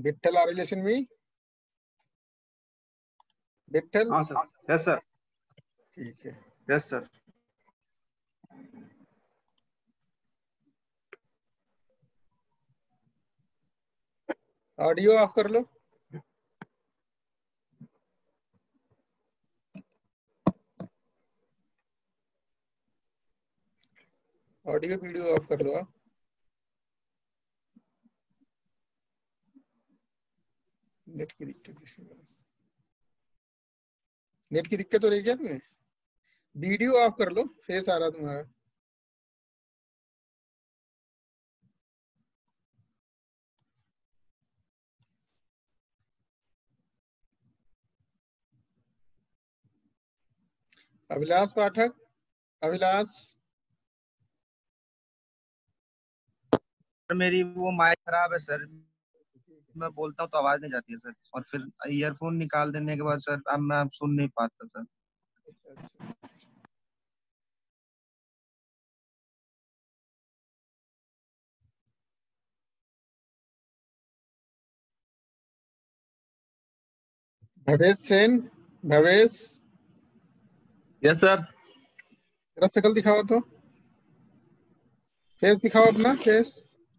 Vitthal are relation में विठल। हाँ sir. Yes sir. ठीक है। Yes sir. ऑडियो ऑफ कर लो। ऑडियो वीडियो ऑफ कर लो आप। नेट की दिक्कत इसी बात। नेट की दिक्कत हो रही है क्या तुम्हें? वीडियो ऑफ कर लो, फेस आ रहा तुम्हारा। अभिलाष पाठक, अभिलाष। मेरी वो माइक खराब है सर, मैं बोलता हूँ तो आवाज नहीं जाती है सर, और फिर ईयरफोन निकाल देने के बाद सर अब मैं सुन नहीं पाता सर। अच्छा अच्छा। भवेश सेन, भवेश। Yes sir. जरा शक्ल दिखाओ तो, फेस दिखाओ अपना फेस।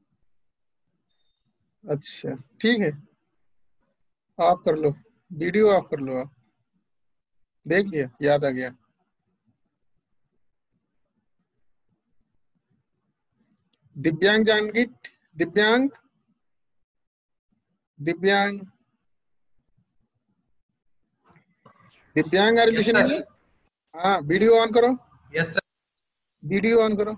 अच्छा ठीक है, ऑफ कर लो, वीडियो ऑफ कर लो आप। देख लिया, याद आ गया। दिव्यांग जानगिट, दिव्यांग, दिव्यांग, दिव्यांग आ यस रिलेशन में। सर। हाँ वीडियो ऑन करो, यस सर। वीडियो ऑन करो।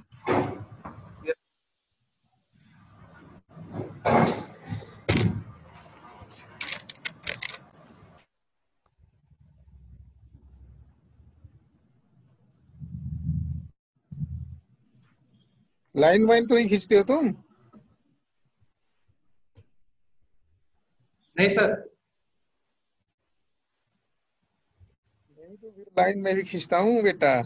लाइन वाइन तो नहीं खींचते हो तुम? नहीं सर। नहीं तो फिर लाइन में भी खींचता हूँ बेटा,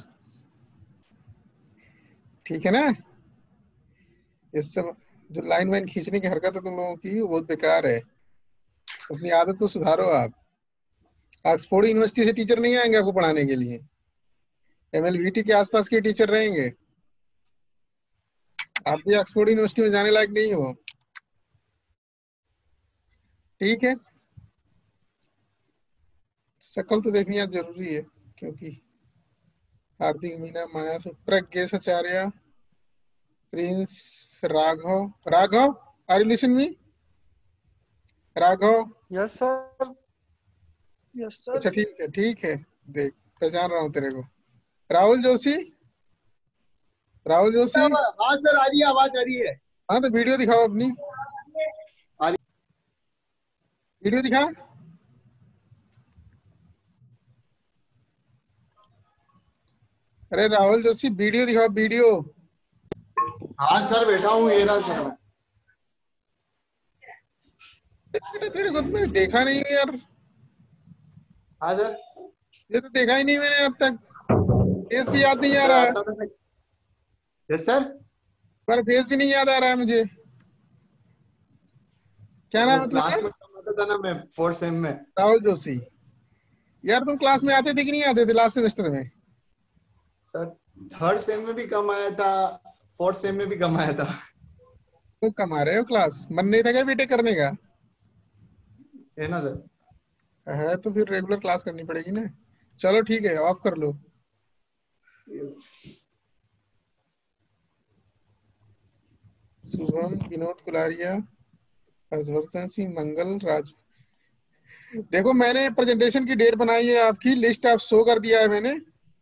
ठीक है ना? इस सब जो लाइन वाइन खींचने की हरकत है तुम लोगों की, वो बहुत बेकार है। अपनी आदत को सुधारो आप। ऑक्सफोर्ड यूनिवर्सिटी से टीचर नहीं आएंगे आपको पढ़ाने के लिए, एमएलवीटी के आसपास के टीचर रहेंगे। आप भी ऑक्सफोर्ड यूनिवर्सिटी में जाने लायक नहीं हो, ठीक है? शक्ल तो देखनी आज जरूरी है, क्योंकि Hardik Meena, Maya, Pragnesh Acharya, Prince, Raghav, Raghav are you listen me? Raghav. Yes sir. Yes sir. अच्छा ठीक है, देख पहचान रहा हूँ तेरे को। राहुल जोशी, राहुल जोशी। हाँ सर, आ रही है, आवाज आ रही है। हाँ तो वीडियो दिखाओ अपनी, वीडियो दिखा। अरे राहुल जोशी वीडियो दिखाओ, वीडियो। हाँ सर, बैठा हूँ, ये रहा सर। बेटा तेरे को तो मैंने देखा नहीं है यार। हाँ सर। ये तो देखा ही नहीं मैंने अब तक, फेस भी याद नहीं आ रहा है। Yes sir. पर फेस भी नहीं याद आ रहा है मुझे। क्या नाम है क्लास तुम्हारा? में आता था ना मैं, 4th सेम में। राहुल जोशी। यार तुम क्लास में आते थे कि नहीं आते थे लास्ट सेमेस्टर में? सर 3rd सेम में भी कम आया था, 4th सेम में भी कम आया था। तुम कमा रहे हो क्लास, मन नहीं था क्या बेटे करने का? है ना सर? है तो फिर रेगुलर क्लास करनी पड़ेगी ना। चलो ठीक है, ऑफ कर लो। शुभम, विनोद कुलारिया, हर्षवर्धन सिंह, मंगल राज। देखो मैंने प्रेजेंटेशन की डेट बनाई है, आपकी लिस्ट आप शो कर दिया है मैंने,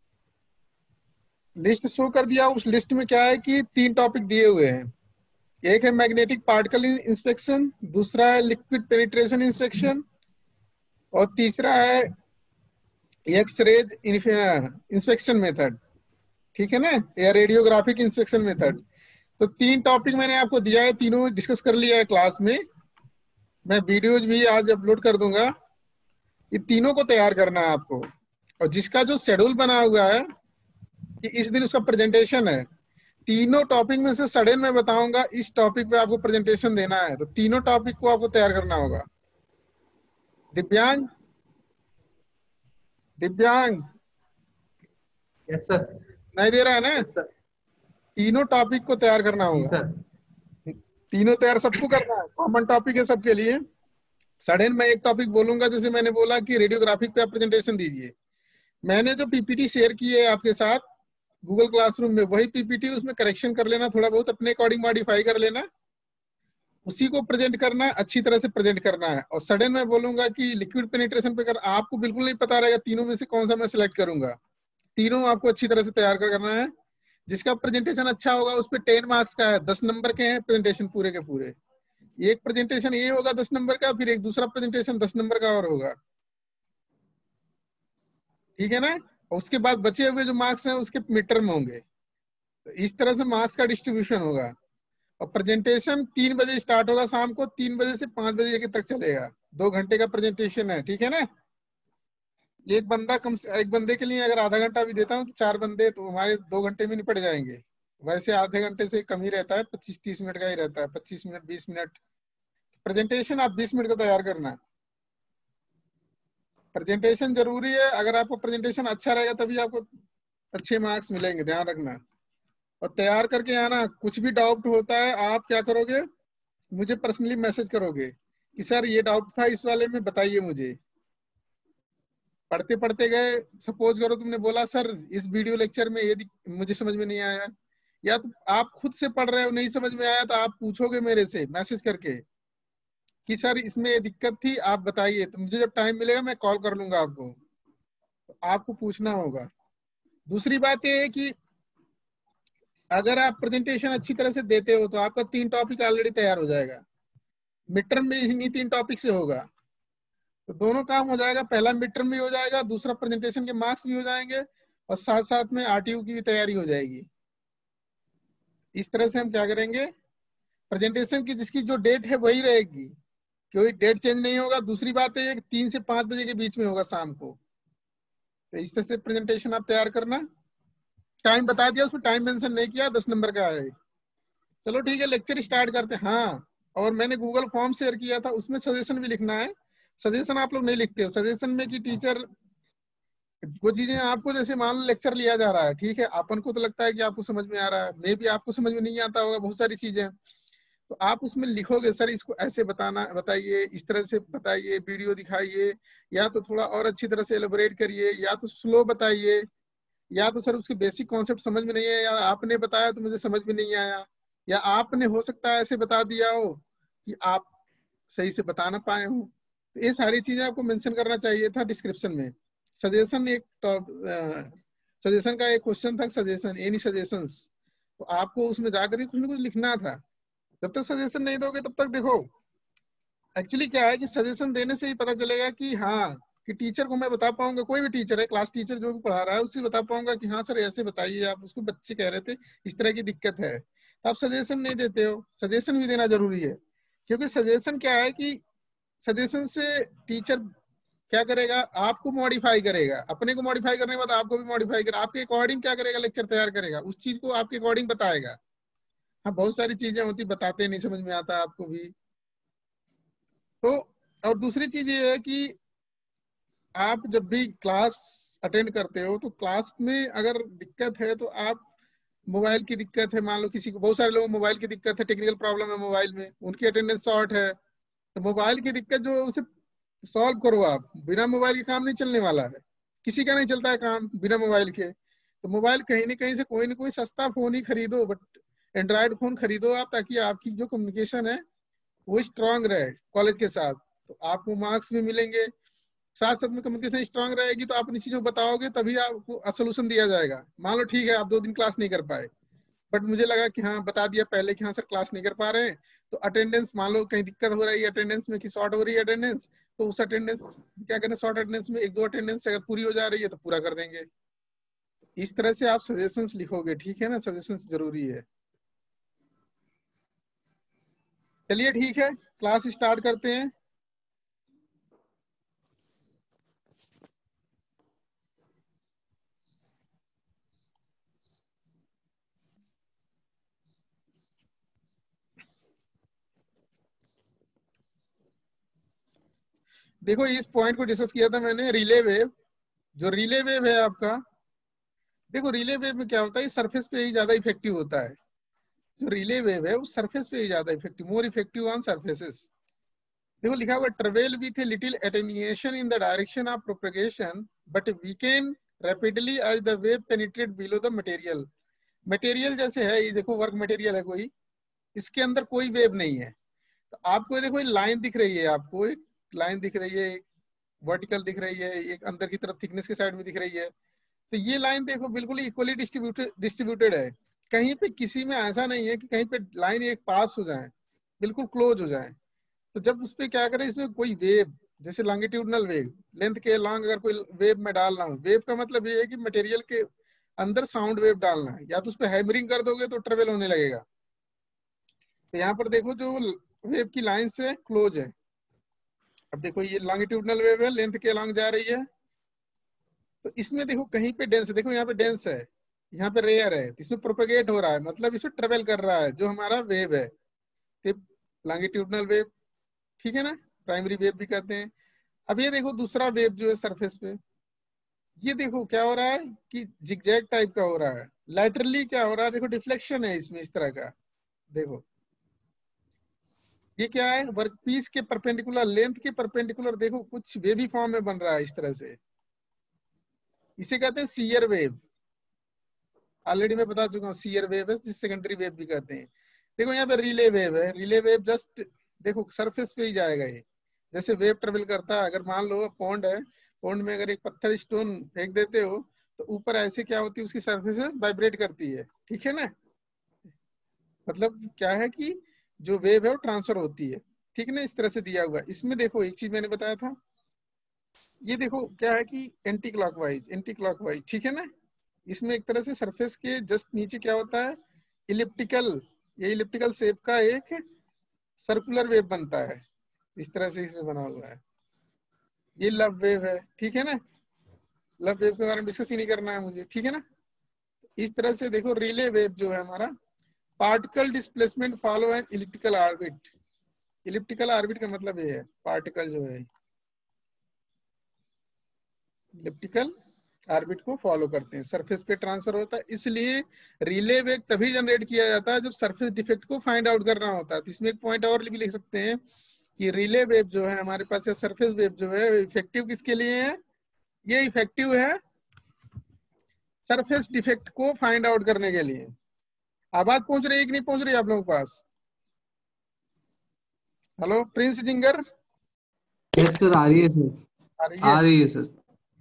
लिस्ट शो कर दिया। उस लिस्ट में क्या है कि 3 टॉपिक दिए हुए हैं। एक है मैग्नेटिक पार्टिकल इंस्पेक्शन, दूसरा है लिक्विड पेनिट्रेशन इंस्पेक्शन, और तीसरा है एक्स-रेज इंस्पेक्शन मेथड, ठीक है ना, या रेडियोग्राफिक इंस्पेक्शन मेथड। तो 3 टॉपिक मैंने आपको दिया है, तीनों डिस्कस कर लिया है क्लास में। मैं वीडियोज भी आज अपलोड कर दूंगा। ये तीनों को तैयार करना है आपको, और जिसका जो शेड्यूल बना हुआ है कि इस दिन उसका प्रेजेंटेशन है, तीनों टॉपिक में से सडन मैं बताऊंगा इस टॉपिक पे आपको प्रेजेंटेशन देना है, तो तीनों टॉपिक को आपको तैयार करना होगा। दिव्यांग, दिव्यांग यस सर। सुनाई दे रहा है ना? Yes sir. तीनों टॉपिक को तैयार करना जी होगा। सर। तीनों तैयार सबको करना है, कॉमन टॉपिक है सबके लिए। सडन मैं एक टॉपिक बोलूंगा, जैसे मैंने बोला कि रेडियोग्राफिक पे आप प्रेजेंटेशन दीजिए। मैंने जो पीपीटी शेयर की है आपके साथ गूगल क्लासरूम में, वही पीपीटी, उसमें करेक्शन कर लेना, थोड़ा बहुत अपने अकॉर्डिंग मॉडिफाई कर लेना, उसी को प्रेजेंट करना है, अच्छी तरह से प्रेजेंट करना है। और सडन मैं बोलूंगा कि लिक्विड पेनिट्रेशन पे कर, आपको बिल्कुल नहीं पता रहेगा तीनों में से कौन सा मैं सिलेक्ट करूंगा। तीनों आपको अच्छी तरह से तैयार करना है। जिसका प्रेजेंटेशन अच्छा होगा उस पर 10 मार्क्स का है, 10 नंबर के हैं प्रेजेंटेशन पूरे के पूरे। एक प्रेजेंटेशन ये होगा 10 नंबर का, फिर एक दूसरा प्रेजेंटेशन 10 नंबर का और होगा, ठीक है ना? और उसके बाद बचे हुए जो मार्क्स हैं उसके मिड टर्म होंगे। तो इस तरह से मार्क्स का डिस्ट्रीब्यूशन होगा। और प्रेजेंटेशन 3 बजे स्टार्ट होगा, शाम को 3 बजे से 5 बजे तक चलेगा। 2 घंटे का प्रेजेंटेशन है, ठीक है ना? एक बंदे के लिए अगर आधा घंटा भी देता हूँ तो 4 बंदे तो हमारे 2 घंटे में निपट जाएंगे। वैसे आधे घंटे से कम ही रहता है, 25-30 मिनट का ही रहता है, 25 मिनट 20 मिनट। प्रेजेंटेशन आप 20 मिनट का तैयार करना है। प्रेजेंटेशन जरूरी है, अगर आपको प्रेजेंटेशन अच्छा रहेगा तभी आपको अच्छे मार्क्स मिलेंगे, ध्यान रखना। और तैयार करके आना। कुछ भी डाउट होता है आप क्या करोगे, मुझे पर्सनली मैसेज करोगे कि सर ये डाउट था इस वाले में, बताइए मुझे। पढ़ते पढ़ते गए, सपोज करो तुमने बोला सर इस वीडियो लेक्चर में ये मुझे समझ में नहीं आया, या तो आप खुद से पढ़ रहे हो नहीं समझ में आया तो आप पूछोगे मेरे से मैसेज करके कि सर इसमें ये दिक्कत थी, आप बताइए। तो मुझे जब टाइम मिलेगा मैं कॉल कर लूंगा आपको। तो आपको पूछना होगा। दूसरी बात ये है कि अगर आप प्रेजेंटेशन अच्छी तरह से देते हो तो आपका 3 टॉपिक ऑलरेडी तैयार हो जाएगा। मिड टर्म में इन्हीं 3 टॉपिक से होगा, तो दोनों काम हो जाएगा। पहला मिड टर्म भी हो जाएगा, दूसरा प्रेजेंटेशन के मार्क्स भी हो जाएंगे, और साथ साथ में आरटीयू की भी तैयारी हो जाएगी। इस तरह से हम क्या करेंगे, प्रेजेंटेशन की जिसकी जो डेट है वही रहेगी, कोई डेट चेंज नहीं होगा। दूसरी बात है कि 3 से 5 बजे के बीच में होगा शाम को। तो इस तरह से प्रेजेंटेशन आप तैयार करना। टाइम बता दिया, उसमें टाइम मेंशन नहीं किया, 10 नंबर का है। चलो ठीक है, लेक्चर स्टार्ट करते हैं। हाँ, और मैंने गूगल फॉर्म शेयर किया था, उसमें सजेशन भी लिखना है। सजेशन आप लोग नहीं लिखते हो। सजेशन में कि टीचर वो चीजें आपको, जैसे मान लो लेक्चर लिया जा रहा है, ठीक है, अपन को तो लगता है कि आपको समझ में आ रहा है, मे भी आपको समझ में नहीं आता होगा बहुत सारी चीजें। तो आप उसमें लिखोगे सर इसको ऐसे बताना, बताइए, इस तरह से बताइए, वीडियो दिखाइए, या तो थोड़ा और अच्छी तरह से एलोबरेट करिए, या तो स्लो बताइए, या तो सर उसके बेसिक कॉन्सेप्ट समझ में नहीं है, या आपने बताया तो मुझे समझ में नहीं आया, या आपने हो सकता है ऐसे बता दिया हो कि आप सही से बता ना पाए हो। तो ये सारी चीजें आपको मेंशन करना चाहिए था डिस्क्रिप्शन में। सजेशन एक सजेशन का एक क्वेश्चन था, सजेशन, एनी सजेशंस, तो आपको उसमें जाकर के कुछ ना कुछ लिखना था। जब तक सजेशन नहीं दोगे तब तक देखो, एक्चुअली क्या है कि सजेशन देने से ही पता चलेगा कि हाँ, कि टीचर को मैं बता पाऊंगा, कोई भी टीचर है, क्लास टीचर जो भी पढ़ा रहा है उससे बता पाऊंगा कि हाँ सर ऐसे बताइए, आप उसको बच्चे कह रहे थे इस तरह की दिक्कत है। तो आप सजेशन नहीं देते हो। सजेशन भी देना जरूरी है, क्योंकि सजेशन क्या है कि सजेशन से टीचर क्या करेगा, आपको मॉडिफाई करेगा, अपने को मॉडिफाई करने के बाद आपको भी मॉडिफाई करेगा, आपके अकॉर्डिंग क्या करेगा, लेक्चर तैयार करेगा, उस चीज को आपके अकॉर्डिंग बताएगा। हाँ, बहुत सारी चीजें होती, बताते नहीं समझ में आता आपको भी। तो और दूसरी चीज ये है कि आप जब भी क्लास अटेंड करते हो तो क्लास में अगर दिक्कत है तो आप, मोबाइल की दिक्कत है, मान लो किसी को, बहुत सारे लोगों को मोबाइल की दिक्कत है, टेक्निकल प्रॉब्लम है मोबाइल में, उनकी अटेंडेंस शॉर्ट है, तो मोबाइल की दिक्कत जो है उसे सॉल्व करो। आप बिना मोबाइल के काम नहीं चलने वाला है, किसी का नहीं चलता है काम बिना मोबाइल के। तो मोबाइल कहीं ना कहीं से कोई ना कोई सस्ता फोन ही खरीदो, बट एंड्रॉयड फोन खरीदो आप, ताकि आपकी जो कम्युनिकेशन है वो स्ट्रांग रहे कॉलेज के साथ। तो आपको मार्क्स भी मिलेंगे, साथ साथ में कम्युनिकेशन स्ट्रांग रहेगी, तो आप इन चीजों को बताओगे तभी आपको सोल्यूशन दिया जाएगा। मान लो ठीक है आप 2 दिन क्लास नहीं कर पाए, बट मुझे लगा कि हाँ बता दिया पहले कि हाँ सर क्लास नहीं कर पा रहे हैं, तो अटेंडेंस, मान लो कहीं दिक्कत हो रही है अटेंडेंस में, कि शॉर्ट हो रही है अटेंडेंस, तो उस अटेंडेंस क्या करना, शॉर्ट अटेंडेंस में 1-2 अटेंडेंस अगर पूरी हो जा रही है तो पूरा कर देंगे। इस तरह से आप सजेशंस लिखोगे, ठीक है ना? सजेशंस जरूरी है। चलिए ठीक है, क्लास स्टार्ट करते हैं। देखो इस पॉइंट को डिस्कस किया था मैंने, रिले वेव। जो रिले वेव है आपका, देखो रिले वेव में क्या होता है, सरफेस पे ही ज्यादा इफेक्टिव होता है। जो रिले वेव है उस सरफेस पे ही ज्यादा effective, more effective on surfaces. देखो लिखा हुआ travel with a little attenuation in the direction of propagation but weaken rapidly as the wave penetrate below the material. Material जैसे है ये, देखो वर्क मटेरियल है कोई, इसके अंदर कोई वेव नहीं है, तो आपको देखो ये लाइन दिख रही है, आपको एक लाइन दिख रही है, वर्टिकल दिख रही है, एक अंदर की तरफ थिकनेस के साइड में दिख रही है। तो ये लाइन देखो बिल्कुल इक्वली डिस्ट्रीब्यूटेड है, कहीं पे किसी में ऐसा नहीं है कि कहीं पे लाइन एक पास हो जाए, बिल्कुल क्लोज हो जाए। तो जब उस पर क्या करें, इसमें कोई वेव, जैसे लॉन्गिट्यूडनल वेव, लेंथ के लॉन्ग अगर कोई वेव में डालना हो, वेव का मतलब ये है कि मटेरियल के अंदर साउंड वेव डालना है, या तो उस पर हैमरिंग कर दोगे तो ट्रेवल होने लगेगा। तो यहाँ पर देखो जो वेव की लाइन से क्लोज है, अब देखो ये लॉन्गिट्यूडनल वेव है, लेंथ के लॉन्ग जा रही है, तो इसमें देखो कहीं पे डेंस, देखो यहाँ पे डेंस है, यहाँ पे रेयर है, तो इसमें प्रोपेगेट हो रहा है, मतलब इसमें ट्रेवल कर रहा है जो हमारा वेव है, लॉन्गिट्यूडनल वेव, ठीक है ना, प्राइमरी वेव भी कहते हैं। अब ये देखो दूसरा वेव जो है सरफेस पे, ये देखो क्या हो रहा है कि जिगजैग टाइप का हो रहा है, लैटरली क्या हो रहा है, देखो डिफ्लेक्शन है इसमें इस तरह का। देखो ये क्या है, वर्कपीस के परपेंडिकुलर, लेंथ के परपेंडिकुलर, देखो कुछ वेवी फॉर्म में बन रहा है इस तरह से, इसे कहते हैं सीयर वेव। ऑलरेडी मैं बता चुका हूँ सीयर वेव है, जिस सेकेंडरी वेव भी कहते हैं। देखो यहाँ पे रिले वेव है, रिले वेव जस्ट देखो सरफेस पे ही जाएगा ये, जैसे वेव ट्रेवल करता है। अगर मान लो पॉन्ड है, पॉन्ड में अगर एक पत्थर स्टोन फेंक देते हो तो ऊपर ऐसे क्या होती है, उसकी सरफेस वाइब्रेट करती है, ठीक है ना, मतलब क्या है कि जो वेव है वो ट्रांसफर होती है, ठीक है ना, इस तरह से दिया हुआ। इसमें देखो एक चीज मैंने बताया था, ये देखो क्या है कि एंटी क्लॉकवाइज, ठीक है ना, इसमें एक तरह से सरफेस के जस्ट नीचे क्या होता है, इलिप्टिकल, ये इलिप्टिकल शेप का एक सर्कुलर वेव बनता है, इस तरह से इसमें बना हुआ है। ये लव वेव है, ठीक है ना, लव वेव के बारे में डिस्कस ही नहीं करना है मुझे, ठीक है ना। इस तरह से देखो रिले वेव जो है हमारा, particle displacement follow an elliptical orbit. Elliptical orbit का मतलब ये है, पार्टिकल जो है इलिप्टिकल ऑर्बिट को फॉलो करते हैं, सरफेस पे ट्रांसफर होता है, इसलिए रिले वेव तभी जनरेट किया जाता है जब सरफेस डिफेक्ट को फाइंड आउट करना होता है। तो इसमें एक पॉइंट और भी लिख सकते हैं कि रिले वेव जो है हमारे पास, या सरफेस वेव जो है, इफेक्टिव किसके लिए है, ये इफेक्टिव है सरफेस डिफेक्ट को फाइंड आउट करने के लिए। आवाज पहुंच रही है कि नहीं पहुंच रही है आप लोगों के पास? Hello Prince Jinger, yes sir, आ रही है सर, आ रही है सर।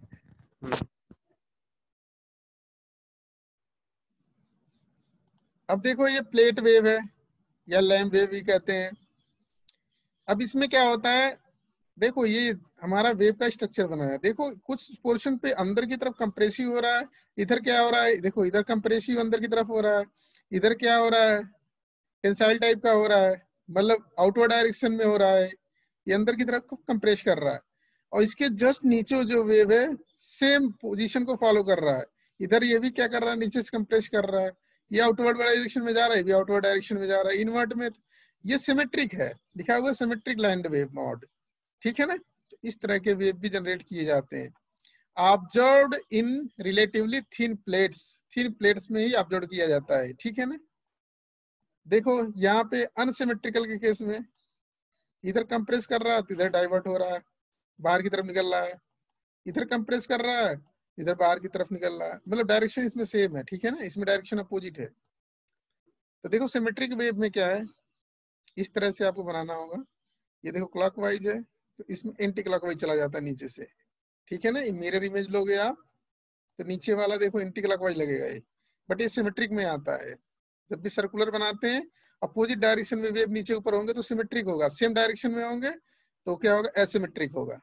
अब देखो ये प्लेट वेव है या लैम्प वेव भी कहते हैं। अब इसमें क्या होता है, देखो ये हमारा वेव का स्ट्रक्चर बना है, देखो कुछ पोर्शन पे अंदर की तरफ कंप्रेसिव हो रहा है, इधर क्या हो रहा है, देखो इधर कंप्रेसिव अंदर की तरफ हो रहा है, इधर क्या हो रहा है, टेंसाइल टाइप का हो रहा है, मतलब आउटवर्ड डायरेक्शन में हो रहा है, ये अंदर की तरफ कंप्रेस कर रहा है। और इसके जस्ट नीचे जो वेव है सेम पोजीशन को फॉलो कर रहा है, इधर ये भी क्या कर रहा है, नीचे से कंप्रेस कर रहा है, ये आउटवर्ड डायरेक्शन में जा रहा है, ये भी आउटवर्ड डायरेक्शन में जा रहा है, इनवर्ट में। ये सिमेट्रिक है, लिखा हुआ सिमेट्रिक लाइन वेव मोड, ठीक है ना। इस तरह के वेव भी जनरेट किए जाते हैं, observed in relatively thin plates में ही ऑब्जर्व किया जाता है, ठीक है ना। देखो यहाँ पे अनसिमेट्रिकल के केस में इधर कंप्रेस कर रहा है तो इधर डाइवर्ट हो रहा है, बाहर की तरफ निकल रहा है, इधर कंप्रेस कर रहा है इधर बाहर की तरफ निकल रहा है, मतलब डायरेक्शन इसमें सेम है, ठीक है ना, इसमें डायरेक्शन अपोजिट है। तो देखो सिमेट्रिक वेव में क्या है, इस तरह से आपको बनाना होगा। ये देखो क्लॉकवाइज है तो इसमें एंटी क्लॉकवाइज चला जाता है नीचे से, ठीक है ना। मिरर इमेज लोगे आप तो नीचे वाला देखो एंटी क्लॉकवाइज लगेगा ये, बट ये सिमेट्रिक में आता है। जब भी सर्कुलर बनाते हैं अपोजिट डायरेक्शन में वेव नीचे ऊपर होंगे तो सिमेट्रिक होगा, सेम डायरेक्शन में होंगे तो क्या होगा, एसिमेट्रिक होगा।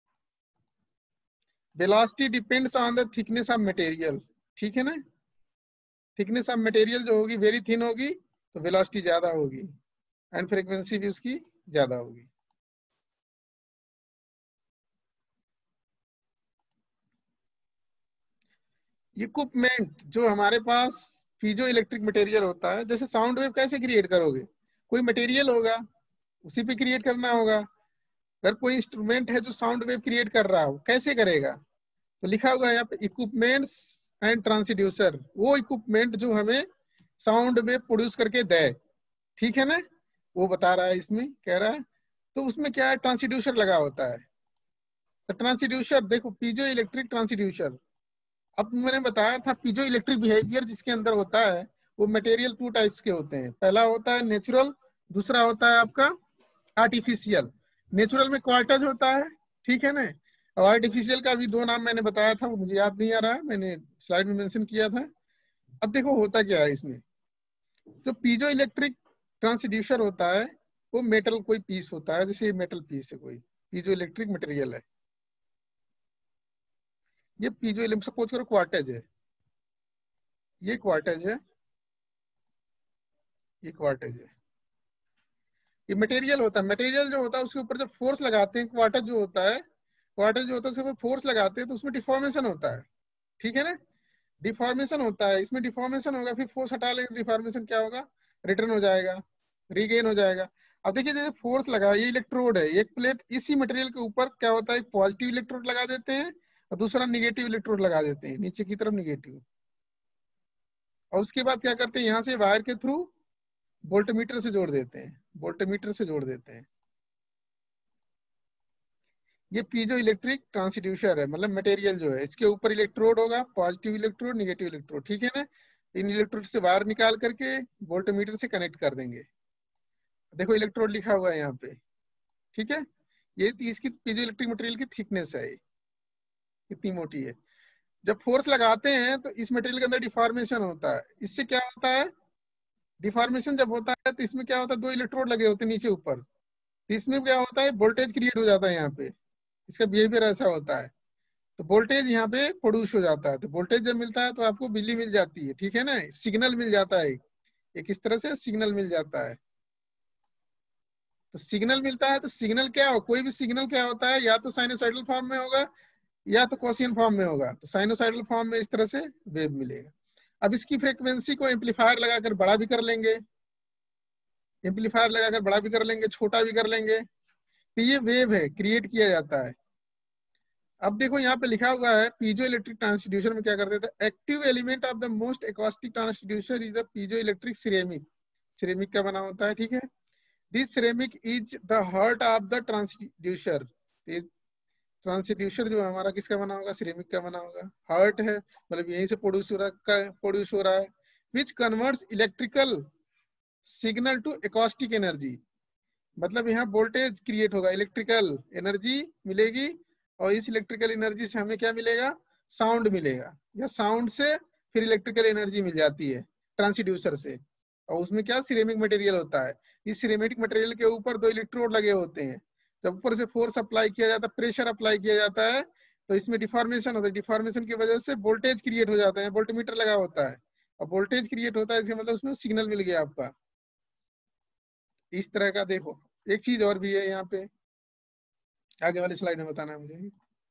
Velocity depends on the thickness of material, ठीक है ना, थिकनेस ऑफ मटेरियल जो होगी वेरी थिन होगी तो वेलोसिटी ज्यादा होगी एंड फ्रीक्वेंसी भी उसकी ज्यादा होगी। इक्विपमेंट जो हमारे पास पीजो इलेक्ट्रिक मटेरियल होता है, जैसे साउंड वेव कैसे क्रिएट करोगे, कोई मटेरियल होगा उसी पे क्रिएट करना होगा, अगर कोई इंस्ट्रूमेंट है जो साउंड वेव क्रिएट कर रहा हो, कैसे करेगा? तो लिखा हुआ है यहाँ पे इक्विपमेंट्स एंड ट्रांसड्यूसर, वो इक्विपमेंट जो हमें साउंड वेव प्रोड्यूस करके दे, ठीक है ना, वो बता रहा है इसमें, कह रहा है। तो उसमें क्या है, ट्रांसड्यूसर लगा होता है। तो ट्रांसड्यूसर देखो, पीजो इलेक्ट्रिक ट्रांसड्यूसर, अब मैंने बताया था पीजो इलेक्ट्रिक बिहेवियर जिसके अंदर होता है वो मटेरियल 2 टाइप्स के होते हैं। पहला होता है नेचुरल, दूसरा होता है आपका आर्टिफिशियल। नेचुरल में क्वार्टज होता है, ठीक है ना, और आर्टिफिशियल का भी 2 नाम मैंने बताया था, वो मुझे याद नहीं आ रहा है, मैंने स्लाइड में मेंशन किया था। अब देखो होता क्या है इसमें, जो पीजो इलेक्ट्रिक ट्रांसड्यूसर होता है वो मेटल कोई पीस होता है, जैसे मेटल पीस है कोई, पीजो इलेक्ट्रिक मटेरियल है। ये पीजो इलेक्ट्रिक, सपोज करो क्वार्टेज है, ये क्वार्टेज है, ये क्वार्टेज है, ये मटेरियल होता है। मटेरियल जो होता है उसके ऊपर जब फोर्स लगाते हैं, क्वार्टेज जो होता है, क्वार्टेज जो होता है उसके ऊपर फोर्स लगाते हैं तो उसमें डिफॉर्मेशन होता है, ठीक है ना, डिफॉर्मेशन होता है, इसमें डिफॉर्मेशन होगा, फिर फोर्स हटा लेंगे, डिफॉर्मेशन क्या होगा, रिटर्न हो जाएगा, रीगेन हो जाएगा। अब देखिए जैसे फोर्स लगा, ये इलेक्ट्रोड है, एक प्लेट इसी मटेरियल के ऊपर क्या होता है, पॉजिटिव इलेक्ट्रोड लगा देते हैं और दूसरा निगेटिव इलेक्ट्रोड लगा देते हैं, नीचे की तरफ निगेटिव। और उसके बाद क्या करते हैं, यहाँ से वायर के थ्रू वोल्टमीटर से जोड़ देते हैं, वोल्टमीटर से जोड़ देते हैं। ये पीजो इलेक्ट्रिक ट्रांसड्यूसर है, मतलब मटेरियल जो है इसके ऊपर इलेक्ट्रोड होगा, पॉजिटिव इलेक्ट्रोड, निगेटिव इलेक्ट्रोड, ठीक है ना। इन इलेक्ट्रोड से वायर निकाल करके वोल्टमीटर से कनेक्ट कर देंगे। देखो इलेक्ट्रोड लिखा हुआ है यहाँ पे, ठीक है, ये इसकी पीजो इलेक्ट्रिक मटेरियल की थिकनेस है, कितनी मोटी है। जब फोर्स लगाते हैं तो इस मटेरियल के अंदर डिफॉर्मेशन होता है। इससे क्या होता है, डिफॉर्मेशन जब होता है तो इसमें क्या होता है, 2 इलेक्ट्रोड लगे होते हैं नीचे ऊपर, तो इसमें क्या होता है, वोल्टेज क्रिएट हो जाता है यहाँ पे, इसका बिहेवियर ऐसा होता है। तो वोल्टेज यहाँ पे प्रोड्यूस हो जाता है, तो वोल्टेज जब मिलता है तो आपको बिजली मिल जाती है, ठीक है ना, सिग्नल मिल जाता है, एक इस तरह से सिग्नल मिल जाता है। तो सिग्नल मिलता है, तो सिग्नल क्या हो, कोई भी सिग्नल क्या होता है, या तो साइनोसाइडल फॉर्म में होगा या तो कॉसियन फॉर्म में होगा। तो साइनोसाइडल फॉर्म में इस तरह से वेव मिलेगा। अब इसकी फ्रीक्वेंसी को एम्पलीफायर लगाकर बड़ा भी कर लेंगे, एम्पलीफायर लगाकर बड़ा भी कर लेंगे, छोटा भी कर लेंगे, तो ये वेव है, क्रिएट किया जाता है। अब देखो यहाँ पे लिखा हुआ है पीजो इलेक्ट्रिक ट्रांसड्यूसर में क्या करते थे, active element of the most acoustic transducer is the piezo electric ceramic, ceramic का बना होता है, ठीक है। This ceramic is the heart of the transducer, transducer जो हमारा किसका बना होगा, सिरेमिक का बना होगा, हार्ट है, मतलब यहीं से प्रोड्यूस हो रहा है, which converts electrical signal to acoustic energy, मतलब यहाँ वोल्टेज क्रिएट होगा, इलेक्ट्रिकल एनर्जी मिलेगी, और इस इलेक्ट्रिकल एनर्जी से हमें क्या मिलेगा, साउंड मिलेगा, या साउंड से फिर इलेक्ट्रिकल एनर्जी मिल जाती है ट्रांसड्यूसर से। और उसमें क्या सिरेमिक मटेरियल होता है, इस सिरेमिक मटेरियल के ऊपर 2 इलेक्ट्रोड लगे होते हैं, जब ऊपर से फोर्स अप्लाई किया जाता है, प्रेशर अप्लाई किया जाता है, तो इसमें डिफॉर्मेशन होता है, डिफॉर्मेशन की वजह से वोल्टेज क्रिएट हो जाता है, वोल्टमीटर लगा होता है, और वोल्टेज क्रिएट होता है, इसका मतलब उसमें सिग्नल मिल गया आपका, इस तरह का। देखो एक चीज और भी है यहाँ पे, आगे वाली स्लाइड में बताना है मुझे।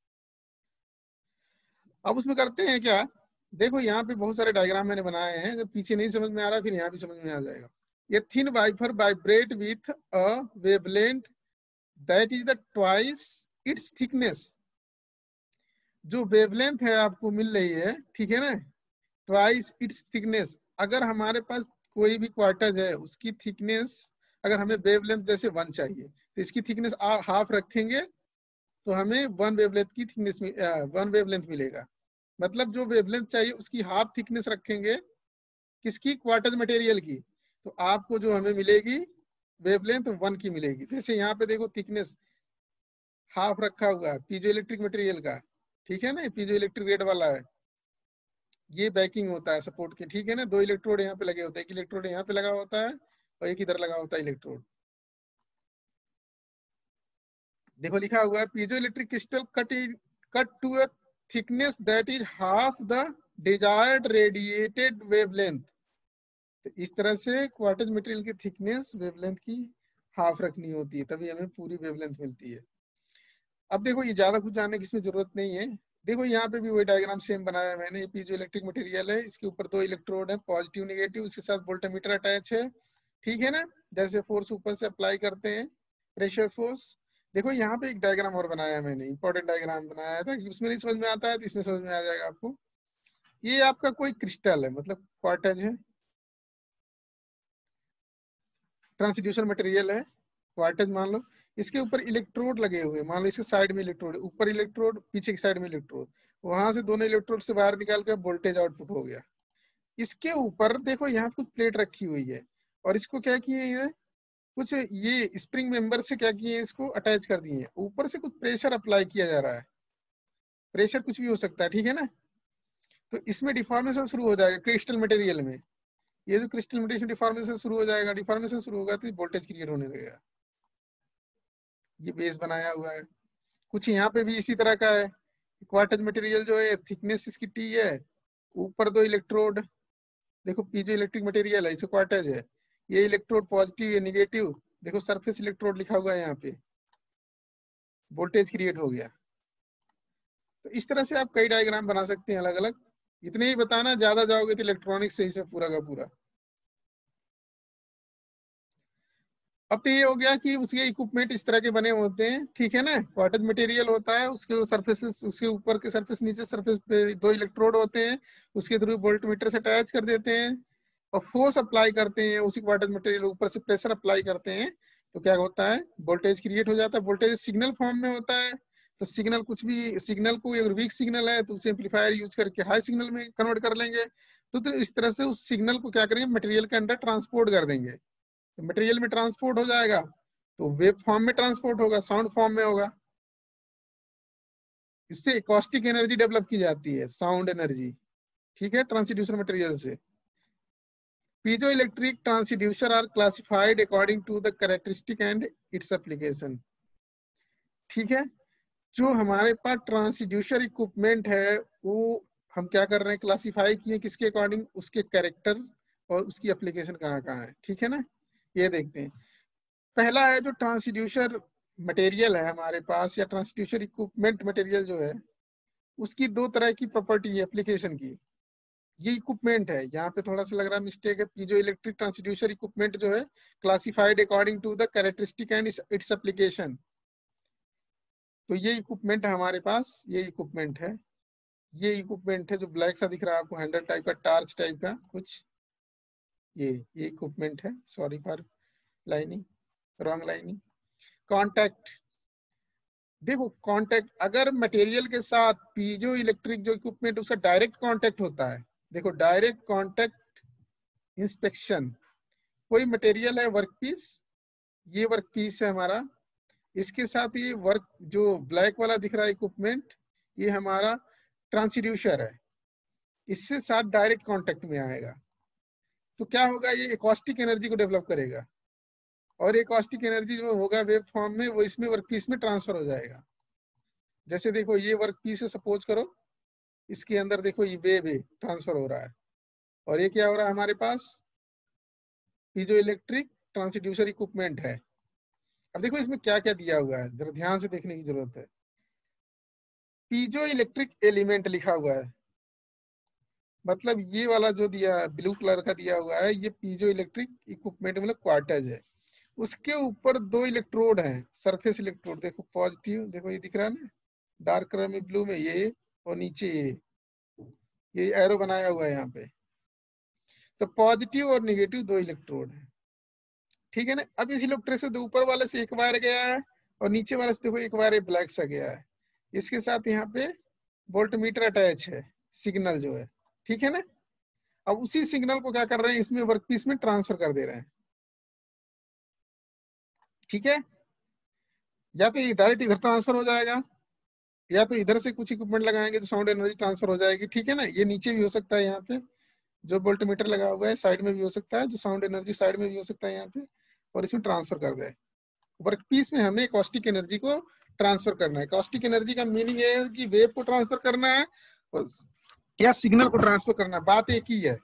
अब उसमें करते हैं क्या, देखो यहाँ पे बहुत सारे डायग्राम मैंने बनाए हैं, अगर पीछे नहीं समझ में आ रहा फिर यहाँ भी समझ में आ जाएगा। ये thin wafer vibrate with a wavelength that is the twice its thickness, जो वेवलेंथ है आपको मिल रही है, ठीक है ना, ट्वाइस इट्स थिकनेस। अगर हमारे पास कोई भी क्वार्टज है उसकी थिकनेस, अगर हमें वेवलेंथ जैसे 1 चाहिए तो इसकी थिकनेस हाफ रखेंगे तो हमें 1 वेवलेंथ की थिकनेस 1 वेवलेंथ मिलेगा। मतलब जो वेवलेंथ चाहिए उसकी हाफ थिकनेस रखेंगे, किसकी, क्वार्टज मटेरियल की, तो आपको जो हमें मिलेगी वेवलेंथ 1 की मिलेगी। जैसे यहाँ पे देखो थिकनेस हाफ रखा हुआ है पीजो इलेक्ट्रिक मटेरियल का, ठीक है ना, पीजो इलेक्ट्रिक ग्रेड वाला है, ये बैकिंग होता है सपोर्ट के, ठीक है ना। 2 इलेक्ट्रोड यहाँ पे लगे होते हैं, एक इलेक्ट्रोड यहाँ पे लगा होता है और एक इधर लगा होता है इलेक्ट्रोड। देखो लिखा हुआ है piezo electric crystal cut to a thickness that is half the desired radiated wavelength. तो इस तरह से क्वार्टज मटेरियल की थिकनेस वेवलेंथ की हाफ रखनी होती है, तभी हमें पूरी वेवलेंथ मिलती है। अब देखो ये ज्यादा कुछ जानने की इसमें जरूरत नहीं है, देखो यहाँ पे भी वही डायग्राम सेम बनाया है मैंने। ये पीजो इलेक्ट्रिक मटेरियल है, इसके ऊपर 2 इलेक्ट्रोड है, पॉजिटिव निगेटिव, उसके साथ वोल्टमीटर अटैच है, ठीक है ना। जैसे फोर्स ऊपर से अप्लाई करते हैं, प्रेशर फोर्स, देखो यहाँ पे एक डायग्राम और बनाया है मैंने, इंपॉर्टेंट डायग्राम बनाया था कि उसमें नहीं समझ में आता है तो इसमें समझ में आ जाएगा आपको। ये आपका कोई क्रिस्टल है, मतलब क्वार्टज है, ट्रांसड्यूसर मटेरियल है, क्वार्टज मान लो। इसके ऊपर इलेक्ट्रोड लगे हुए हैं, मान लो इसके साइड में इलेक्ट्रोड, ऊपर इलेक्ट्रोड, पीछे की साइड में इलेक्ट्रोड, वहां से दोनों इलेक्ट्रोड से बाहर निकाल कर वोल्टेज आउटपुट हो गया। इसके ऊपर देखो यहाँ कुछ प्लेट रखी हुई है, और इसको क्या किए हैं, कुछ ये स्प्रिंग मेंबर से क्या किए हैं, इसको अटैच कर दिए हैं। ऊपर से कुछ प्रेशर अप्लाई किया जा रहा है, प्रेशर कुछ भी हो सकता है, ठीक है ना। तो इसमें डिफॉर्मेशन शुरू हो जाएगा क्रिस्टल मटेरियल में। ये जो क्रिस्टल मटेरियल डिफॉर्मेशन शुरू हो जाएगा, डिफॉर्मेशन शुरू होगा तो वोल्टेज क्रिएट होने लगेगा। ये बेस बनाया हुआ है। कुछ यहाँ पे भी इसी तरह का है, क्वार्टज मटेरियल जो है, थिकनेस इसकी टी है, ऊपर दो इलेक्ट्रोड, देखो पीजो इलेक्ट्रिक मटेरियल है, इसे क्वार्टज है। ये इलेक्ट्रोड पॉजिटिव या निगेटिव, देखो सरफेस इलेक्ट्रोड लिखा हुआ है यहाँ पे, वोल्टेज क्रिएट हो गया। तो इस तरह से आप कई डायग्राम बना सकते हैं अलग अलग। इतने ही बताना, ज्यादा जाओगे तो इलेक्ट्रॉनिक्स से इसमें पूरा का पूरा। अब तो ये हो गया कि उसके इक्विपमेंट इस तरह के बने होते हैं, ठीक है ना। क्वार्टज मटेरियल होता है, उसके सरफेसेस, उसके ऊपर के सरफेस, नीचे सरफेस पे दो इलेक्ट्रोड होते हैं, उसके थ्रू वोल्टमीटर से अटैच कर देते हैं और फोर्स अप्लाई करते हैं उसी क्वार्टज मटेरियल ऊपर से, प्रेशर अप्लाई करते हैं, तो क्या होता है, वोल्टेज क्रिएट हो जाता है। वोल्टेज सिग्नल फॉर्म में होता है, तो सिग्नल कुछ भी, सिग्नल को अगर वीक सिग्नल है तो उसे एम्पलीफायर यूज करके हाई सिग्नल में कन्वर्ट कर लेंगे। तो इस तरह से उस सिग्नल को क्या करेंगे, मटेरियल के अंदर ट्रांसपोर्ट कर देंगे। तो मटेरियल में ट्रांसपोर्ट हो जाएगा तो वेव फॉर्म में ट्रांसपोर्ट होगा, साउंड फॉर्म में होगा। इससे एकॉस्टिक एनर्जी डेवलप की जाती है, साउंड एनर्जी, ठीक है, ट्रांसड्यूसर मटेरियल से। Piezoelectric transducer are classified according to the characteristic and its application, ठीक है। जो हमारे पास ट्रांसड्यूसर इक्विपमेंट है वो हम क्या कर रहे हैं, क्लासिफाई किए किसके अकॉर्डिंग, उसके कैरेक्टर और उसकी एप्लीकेशन कहाँ कहाँ है, ठीक है ना। ये देखते हैं। पहला है जो ट्रांसड्यूसर मटेरियल है हमारे पास, या ट्रांसड्यूसर इक्विपमेंट मटेरियल जो है, उसकी दो तरह की प्रॉपर्टी है एप्लीकेशन की। ये इक्विपमेंट है, यहाँ पे थोड़ा सा लग रहा है मिस्टेक है, पीजो इलेक्ट्रिक ट्रांसड्यूसर इक्विपमेंट जो है classified according to the characteristic and its application. तो ये इक्विपमेंट है हमारे पास, ये इक्विपमेंट है, ये इक्विपमेंट है जो ब्लैक सा दिख रहा है आपको, हैंडल टाइप का, टार्च टाइप का कुछ, ये इक्विपमेंट है। Sorry for lining, wrong lining. Contact, देखो कांटेक्ट, अगर मटेरियल के साथ पीजो इलेक्ट्रिक जो इक्विपमेंट, उसका डायरेक्ट कांटेक्ट होता है, देखो डायरेक्ट कांटेक्ट इंस्पेक्शन। कोई मटेरियल है वर्कपीस, ये वर्कपीस है हमारा, इसके साथ ये वर्क जो ब्लैक वाला दिख रहा है इक्विपमेंट, ये हमारा ट्रांसड्यूसर है, इससे साथ डायरेक्ट कांटेक्ट में आएगा। तो क्या होगा, ये एकॉस्टिक एनर्जी को डेवलप करेगा, और एकॉस्टिक एनर्जी जो होगा वेव फॉर्म में, वो इसमें वर्कपीस में ट्रांसफर हो जाएगा। जैसे देखो ये वर्कपीस है, सपोज करो, इसके अंदर देखो ये वेव है, ट्रांसफर हो रहा है, और ये क्या हो रहा है हमारे पास, पीजो इलेक्ट्रिक ट्रांसड्यूसर इक्विपमेंट है। अब देखो इसमें क्या क्या दिया हुआ है, जरा ध्यान से देखने की जरूरत है। पीजो इलेक्ट्रिक एलिमेंट लिखा हुआ है, मतलब ये वाला जो दिया ब्लू कलर का दिया हुआ है, ये पीजो इलेक्ट्रिक इक्विपमेंट मतलब क्वार्टज है। उसके ऊपर दो इलेक्ट्रोड हैं, सरफेस इलेक्ट्रोड, देखो पॉजिटिव, देखो ये दिख रहा है ना डार्क कलर में ब्लू में, ये, और नीचे ये एरो बनाया हुआ है यहाँ पे। तो पॉजिटिव और निगेटिव दो इलेक्ट्रोड है, ठीक है ना। अब इस इलेक्ट्रोड से ऊपर वाले से एक वायर गया है, और नीचे वाले से देखो एक वायर ब्लैक सा गया है, इसके साथ यहाँ पे वोल्टमीटर अटैच है, सिग्नल जो है, ठीक है ना। अब उसी सिग्नल को क्या कर रहे हैं, इसमें वर्कपीस में ट्रांसफर कर दे रहे हैं, ठीक है। या तो ये डायरेक्ट इधर ट्रांसफर हो जाएगा, या तो इधर से कुछ इक्विपमेंट लगाएंगे तो साउंड एनर्जी ट्रांसफर हो जाएगी, ठीक है ना। ये नीचे भी हो सकता है, यहाँ पे जो वोल्टमीटर लगा हुआ है साइड में भी हो सकता है, जो साउंड एनर्जी साइड में भी हो सकता है यहाँ पे, और इसमें ट्रांसफर कर दे। वर्कपीस में हमें कॉस्टिक एनर्जी को ट्रांसफर करना है। कॉस्टिक एनर्जी का मीनिंग है कि वेव को ट्रांसफर करना है या सिग्नल को ट्रांसफर करना है, बात एक ही है।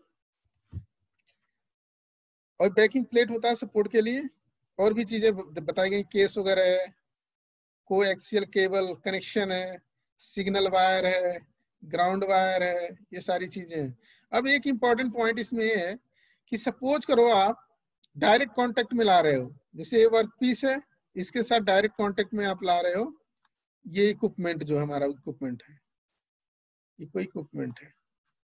और बैकिंग प्लेट होता है सपोर्ट के लिए, और भी चीजें बताई गई, केस वगैरह है, कोएक्सियल केबल कनेक्शन है, सिग्नल वायर है, ग्राउंड वायर है, ये सारी चीजें हैं। अब एक इंपॉर्टेंट पॉइंट इसमें है कि सपोज करो आप डायरेक्ट कांटेक्ट में ला रहे हो, जैसे ये वर्क पीस है, इसके साथ डायरेक्ट कांटेक्ट में आप ला रहे हो, ये इक्विपमेंट जो हमारा इक्विपमेंट है, ये कोई इक्विपमेंट है,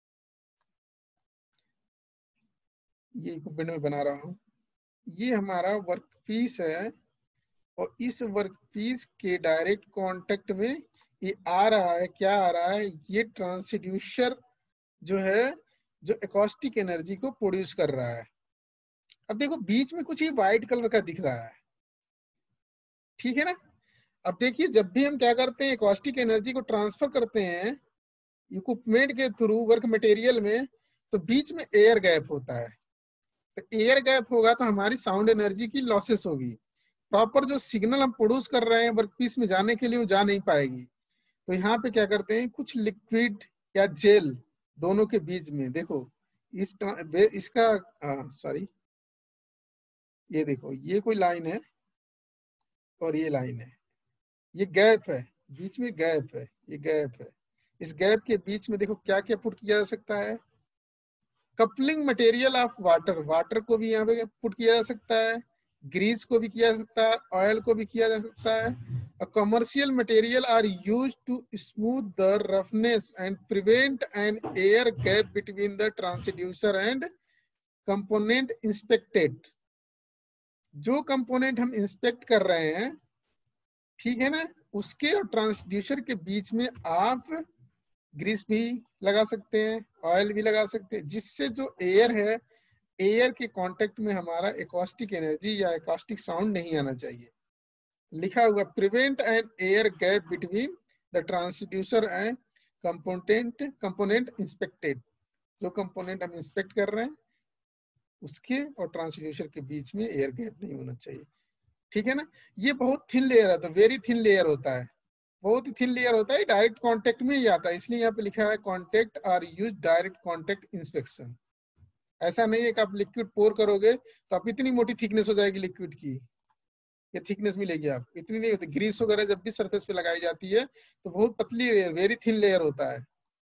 ये इक्विपमेंट में बना रहा हूँ, ये हमारा वर्क पीस है और इस वर्क पीस के डायरेक्ट कांटेक्ट में ये आ रहा है, क्या आ रहा है, ये ट्रांसड्यूसर जो है जो एकॉस्टिक एनर्जी को प्रोड्यूस कर रहा है। अब देखो बीच में कुछ ये व्हाइट कलर का दिख रहा है, ठीक है ना। अब देखिए जब भी हम क्या करते हैं, एकॉस्टिक एनर्जी को ट्रांसफर करते हैं इक्विपमेंट के थ्रू वर्क मटेरियल में, तो बीच में एयर गैप होता है। तो एयर गैप होगा तो हमारी साउंड एनर्जी की लॉसेस होगी, प्रॉपर जो सिग्नल हम प्रोड्यूस कर रहे हैं वर्कपीस में जाने के लिए वो जा नहीं पाएगी। तो यहाँ पे क्या करते हैं, कुछ लिक्विड या जेल दोनों के बीच में, देखो इसका सॉरी, ये देखो ये कोई लाइन है और ये लाइन है, ये गैप है, बीच में गैप है, ये गैप है। इस गैप के बीच में देखो क्या क्या पुट किया जा सकता है, coupling material of water, water को भी यहाँ पे पुट किया जा सकता है, ग्रीस को भी किया जा सकता है, ऑयल को भी किया जा सकता है। Commercial material are used to smooth the roughness and prevent an air gap between the transducer and component inspected. जो कंपोनेंट हम इंस्पेक्ट कर रहे हैं, ठीक है ना, उसके और ट्रांसड्यूसर के बीच में आप ग्रीस भी लगा सकते हैं, ऑयल भी लगा सकते हैं, जिससे जो एयर है, एयर के कांटेक्ट में हमारा एकॉस्टिक एनर्जी या एकॉस्टिक साउंड नहीं आना चाहिए। लिखा हुआ prevent an air gap between the transducer and component inspected. जो कंपोनेंट हम इंस्पेक्ट कर रहे हैं उसके और ट्रांसड्यूसर के बीच में एयर गैप नहीं होना चाहिए, ठीक है ना। ये बहुत थिन लेयर है, तो वेरी थिन लेयर होता है, बहुत ही थिन लेयर होता है, डायरेक्ट कांटेक्ट में ही आता है, इसलिए यहाँ पे लिखा है contact are use direct contact inspection. ऐसा नहीं है कि आप लिक्विड पोर करोगे तो आप इतनी मोटी थिकनेस हो जाएगी लिक्विड की, ये थिकनेस मिलेगी आपको, इतनी नहीं होती। ग्रीस वगैरह जब भी सरफेस पे लगाई जाती है तो बहुत पतली लेयर, वेरी थिन लेयर होता है।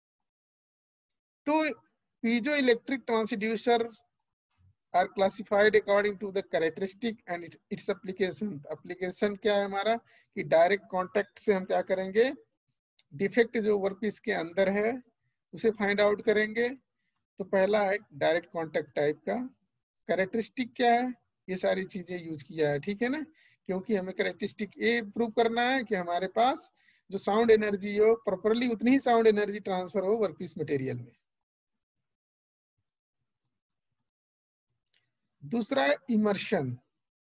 तो piezo electric transducer are classified according to the characteristic and its application. Application क्या है हमारा कि डायरेक्ट कांटेक्ट से हम क्या करेंगे, डिफेक्ट जो वर्कपीस के अंदर है उसे फाइंड आउट करेंगे। तो पहला है डायरेक्ट कांटेक्ट टाइप का, कैरेक्टरिस्टिक क्या है, ये सारी चीजें यूज किया है, ठीक है ना, क्योंकि हमें कैरेक्टरिस्टिक ये प्रूव करना है कि हमारे पास जो साउंड एनर्जी हो प्रॉपरली उतनी ही साउंड एनर्जी ट्रांसफर हो वर्कपीस मटेरियल में। दूसरा है immersion,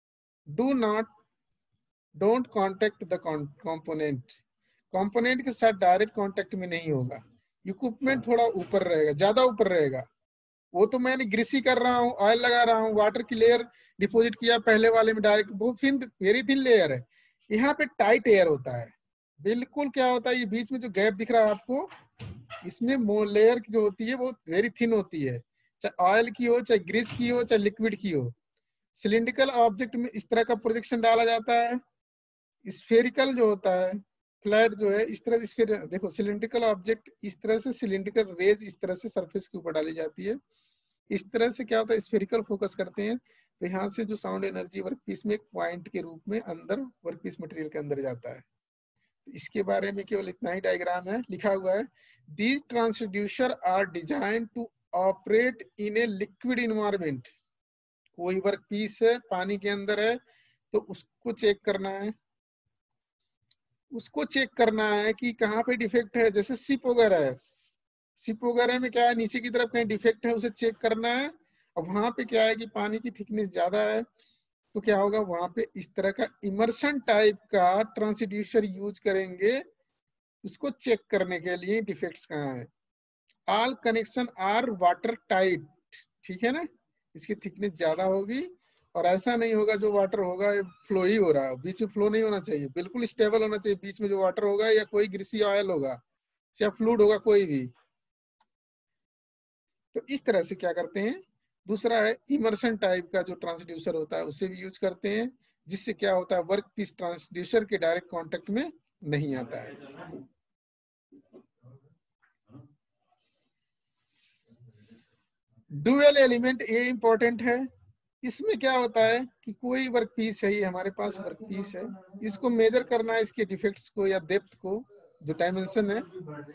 don't contact the component, component के साथ डायरेक्ट कांटेक्ट में नहीं होगा। इक्विपमेंट थोड़ा ऊपर रहेगा, ज्यादा ऊपर रहेगा, वो तो मैंने ग्रीसी कर रहा हूँ, ऑयल लगा रहा हूँ, वाटर की लेयर डिपॉजिट किया पहले वाले में डायरेक्ट, बहुत थिन, वेरी थिन लेयर है। यहाँ पे टाइट एयर होता है, बिल्कुल क्या होता है, ये बीच में जो गैप दिख रहा है आपको, इसमें लेयर जो होती है वो वेरी थिन होती है, चाहे ऑयल की हो, चाहे ग्रीस की हो, चाहे लिक्विड की हो। सिलिंड्रिकल ऑब्जेक्ट में इस तरह का प्रोजेक्शन डाला जाता है, स्फेरिकल जो होता है, फ्लैट जो है इस तरह से, देखो सिलिंड्रिकल ऑब्जेक्ट इस तरह से, सिलिंड्रिकल रेज इस तरह से सरफेस के ऊपर डाली जाती है, इस तरह से क्या होता है स्फेरिकल फोकस करते हैं, तो यहाँ से जो साउंड एनर्जी वर्कपीस में एक पॉइंट के रूप में अंदर वर्कपीस मटेरियल के अंदर जाता है। तो इसके बारे में केवल इतना ही डायग्राम है, लिखा हुआ है these transducer are design to operate in a liquid environment. कोई वर्कपीस है पानी के अंदर है तो उसको चेक करना है, उसको चेक करना है कि कहाँ पे डिफेक्ट है, जैसे सिप वगैरह है, सिप वगैरह में क्या है नीचे की तरफ कहीं डिफेक्ट है उसे चेक करना है। अब वहां पे क्या है कि पानी की थिकनेस ज्यादा है तो क्या होगा, वहां पे इस तरह का इमर्शन टाइप का ट्रांसड्यूसर यूज करेंगे उसको चेक करने के लिए डिफेक्ट्स कहाँ है। All connection are water tight, ठीक है ना, इसकी थिकनेस ज्यादा होगी और ऐसा नहीं होगा जो वाटर होगा फ्लो ही हो रहा है, बीच में फ्लो नहीं होना चाहिए, बिल्कुल स्टेबल होना चाहिए। बीच में जो वाटर होगा या कोई ग्रीसी ऑयल होगा या फ्लूइड होगा कोई भी, तो इस तरह से क्या करते हैं। दूसरा है इमर्शन टाइप का जो ट्रांसड्यूसर होता है उसे भी यूज करते हैं, जिससे क्या होता है वर्क पीस ट्रांसड्यूसर के डायरेक्ट कांटेक्ट में नहीं आता है। डुअल एलिमेंट ये इंपॉर्टेंट है, इसमें क्या होता है कि कोई वर्क पीस है, ये हमारे पास वर्क पीस है, इसको मेजर करना है, इसके डिफेक्ट्स को या डेप्थ को, जो डायमेंशन है।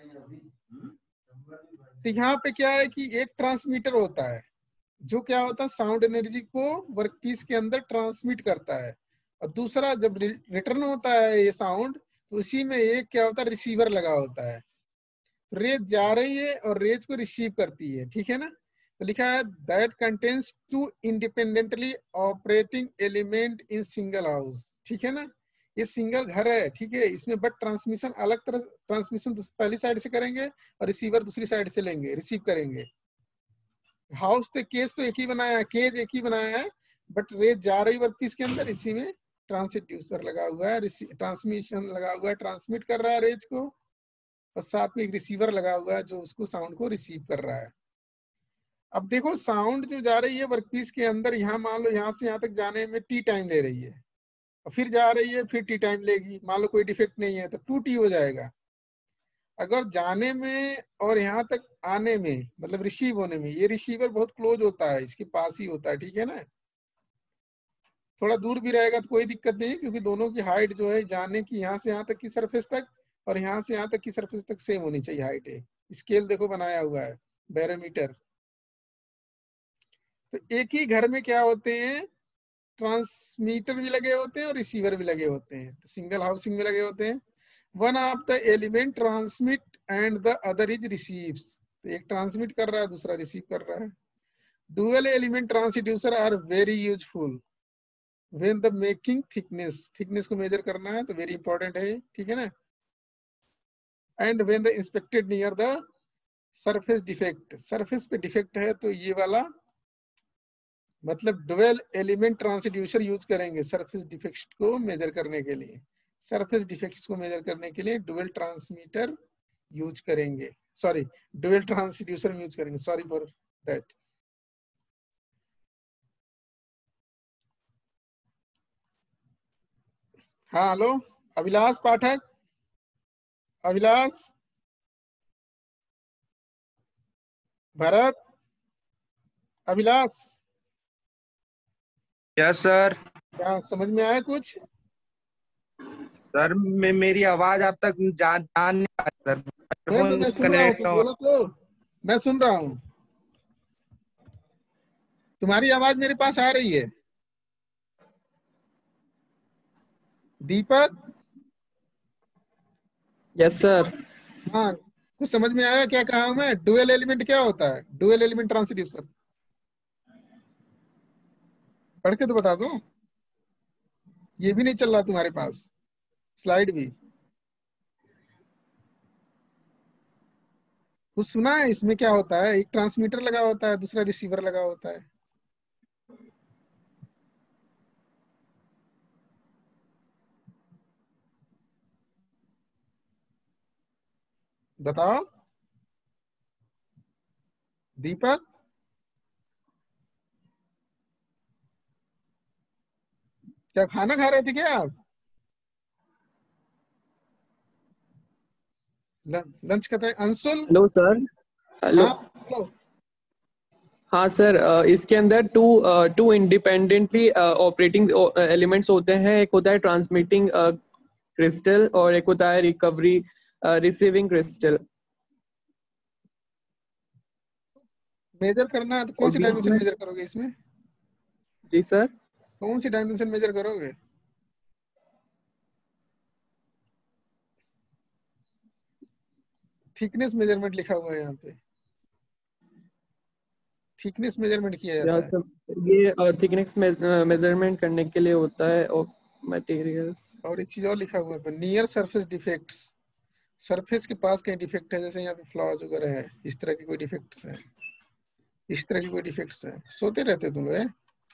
तो यहाँ पे क्या है कि एक ट्रांसमीटर होता है जो क्या होता है, साउंड एनर्जी को वर्क पीस के अंदर ट्रांसमिट करता है, और दूसरा जब रिटर्न होता है ये साउंड, तो उसी में एक क्या होता है, रिसीवर लगा होता है। रेज जा रही है और रेज को रिसीव करती है, ठीक है ना। तो लिखा है that contains two independently operating element in single house, ठीक है ना। ये सिंगल घर है, ठीक है, इसमें बट ट्रांसमिशन अलग तरह, ट्रांसमिशन पहली साइड से करेंगे और रिसीवर दूसरी साइड से लेंगे, रिसीव करेंगे। हाउस तो केस तो एक ही बनाया है, केज एक ही बनाया है, बट रेज जा रही वर्कपीस के अंदर, इसी में ट्रांसड्यूसर लगा हुआ है, ट्रांसमिशन लगा हुआ है, ट्रांसमिट कर रहा है रेज को, और साथ में एक रिसीवर लगा हुआ है जो उसको साउंड को रिसीव कर रहा है। अब देखो साउंड जो जा रही है वर्कपीस के अंदर, यहाँ मान लो यहाँ से यहाँ तक जाने में टी टाइम ले रही है, और फिर जा रही है, फिर टी टाइम लेगी, मान लो कोई डिफेक्ट नहीं है तो 2t हो जाएगा। अगर जाने में और यहाँ तक आने में, मतलब रिसीव होने में, ये रिसीवर बहुत क्लोज होता है, इसके पास ही होता है, ठीक है ना। थोड़ा दूर भी रहेगा तो कोई दिक्कत नहीं, क्योंकि दोनों की हाइट जो है जाने की यहाँ से यहाँ तक की सरफेस तक और यहाँ से यहाँ तक की सरफेस तक सेम होनी चाहिए हाइट है। स्केल देखो बनाया हुआ है, बैरोमीटर। तो एक ही घर में क्या होते हैं, ट्रांसमीटर भी लगे होते हैं और रिसीवर भी लगे होते हैं, तो सिंगल हाउसिंग में लगे होते हैं। One of the element transmit and the other is receives, तो एक ट्रांसमिट कर रहा है, दूसरा रिसीव कर रहा है। Dual element transducer are very useful when the making thickness, thickness को मेजर करना है तो वेरी इंपॉर्टेंट है, ठीक है ना। And when the inspected near the surface defect, surface पे डिफेक्ट है तो ये वाला मतलब डुअल एलिमेंट ट्रांसड्यूसर यूज करेंगे सरफेस डिफेक्ट्स को मेजर करने के लिए। सरफेस डिफेक्ट्स को मेजर करने के लिए डुअल ट्रांसमीटर यूज करेंगे, सॉरी डुअल ट्रांसड्यूसर यूज करेंगे, सॉरी फॉर दैट। हाँ hello, Abhilash Pathak, Abhilash, Bharat, Abhilash, yes sir. क्या समझ में आया कुछ? सर मेरी आवाज आप तक जान नहीं पा सर, मैं सुन रहा हूँ, तुम बोलो तो मैं सुन रहा हूँ, तुम्हारी आवाज मेरे पास आ रही है। Deepak, yes sir. हाँ कुछ समझ में आया क्या कहा मैं? डुअल एलिमेंट क्या होता है, डुअल एलिमेंट ट्रांसड्यूसर पढ़ के तो बता दो, ये भी नहीं चल रहा तुम्हारे पास स्लाइड भी। कुछ सुना है इसमें क्या होता है? एक ट्रांसमीटर लगा होता है, दूसरा रिसीवर लगा होता है। बताओ दीपक, क्या खाना खा रहे थे क्या आप? लंच कर रहे? Anshul, hello sir. हेलो। हाँ हेलो, हाँ सर, इसके अंदर टू इंडिपेंडेंटली ऑपरेटिंग एलिमेंट्स होते हैं। एक होता है ट्रांसमिटिंग क्रिस्टल और एक होता है रिकवरी रिसीविंग क्रिस्टल। मेजर करना है तो कौन सी डायमेंशन मेजर करोगे इसमें? जी सर। कौन सी डायमेंशन मेजर करोगे? थिकनेस मेजरमेंट लिखा हुआ है यहाँ पे, थिकनेस मेजरमेंट किया जाता है। सर ये थिकनेस मेजरमेंट करने के लिए होता है ऑफ मटेरियल्स। और एक चीज और लिखा हुआ है, नियर सरफेस डिफेक्ट्स, सरफेस के पास कहीं डिफेक्ट है, जैसे यहाँ पे फ्लॉज वगैरह है, इस तरह की कोई डिफेक्ट्स है, इस तरह की कोई डिफेक्ट्स है। सोते रहते तुम लोग?